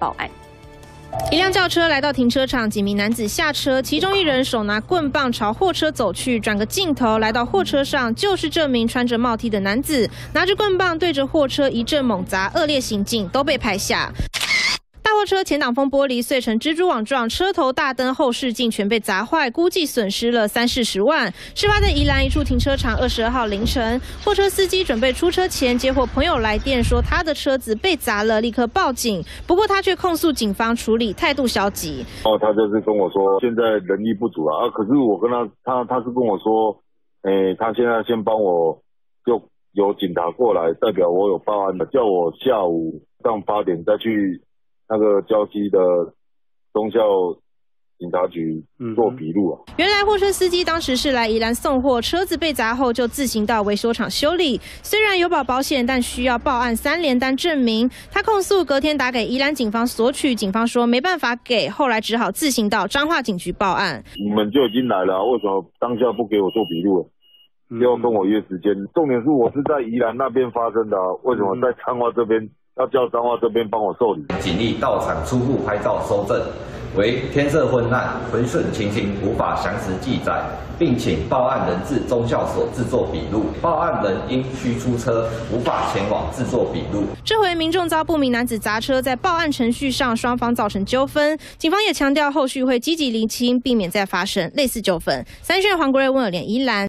报案。 一辆轿车来到停车场，几名男子下车，其中一人手拿棍棒朝货车走去，转个镜头来到货车上，就是这名穿着帽 T 的男子，拿着棍棒对着货车一阵猛砸，恶劣行径都被拍下。大货车前挡风玻璃碎成蜘蛛网状，车头、大灯、后视镜全被砸坏，估计损失了30-40万。事发在宜兰一处停车场，22号凌晨，货车司机准备出车前，接获朋友来电说他的车子被砸了，立刻报警。不过他却控诉警方处理态度消极。 他就是跟我说现在人力不足啊，可是我跟他是跟我说，他现在先帮我，就有警察过来，代表我有报案的，叫我下午上8点再去那个礁溪的忠孝警察局做笔录啊。 原来货车司机当时是来宜兰送货，车子被砸后就自行到维修厂修理。虽然有保险，但需要报案3联单证明。他控诉隔天打给宜兰警方索取，警方说没办法给，后来只好自行到彰化警局报案。 你们就已经来了，为什么当下不给我做笔录？要跟我约时间。重点是我是在宜兰那边发生的啊，为什么在彰化这边？要叫彰化这边帮我受理。 警力到场初步拍照搜证，为天色昏暗，浑损情形无法详实记载，并请报案人至忠孝所制作笔录。报案人因需出车，无法前往制作笔录。 这回民众遭不明男子砸车，在报案程序上双方造成纠纷，警方也强调后续会积极厘清，避免再发生类似纠纷。3线黄国瑞、温尔莲、宜兰。